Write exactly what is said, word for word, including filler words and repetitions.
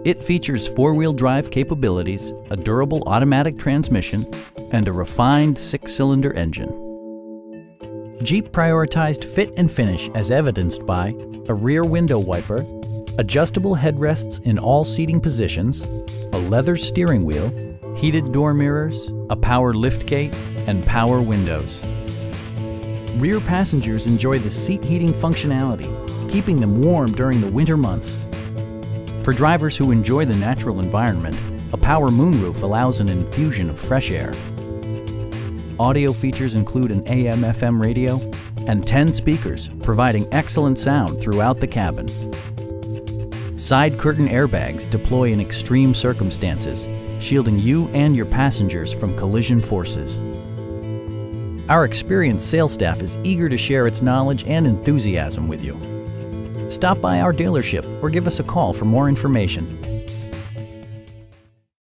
It features four-wheel drive capabilities, a durable automatic transmission, and a refined six-cylinder engine. Jeep prioritized fit and finish as evidenced by a rear window wiper, adjustable headrests in all seating positions, a leather steering wheel, heated door mirrors, a power liftgate, and power windows. Rear passengers enjoy the seat heating functionality, keeping them warm during the winter months. For drivers who enjoy the natural environment, a power moonroof allows an infusion of fresh air. Audio features include an A M F M radio and ten speakers, providing excellent sound throughout the cabin. Side curtain airbags deploy in extreme circumstances, shielding you and your passengers from collision forces. Our experienced sales staff is eager to share its knowledge and enthusiasm with you. Stop by our dealership or give us a call for more information.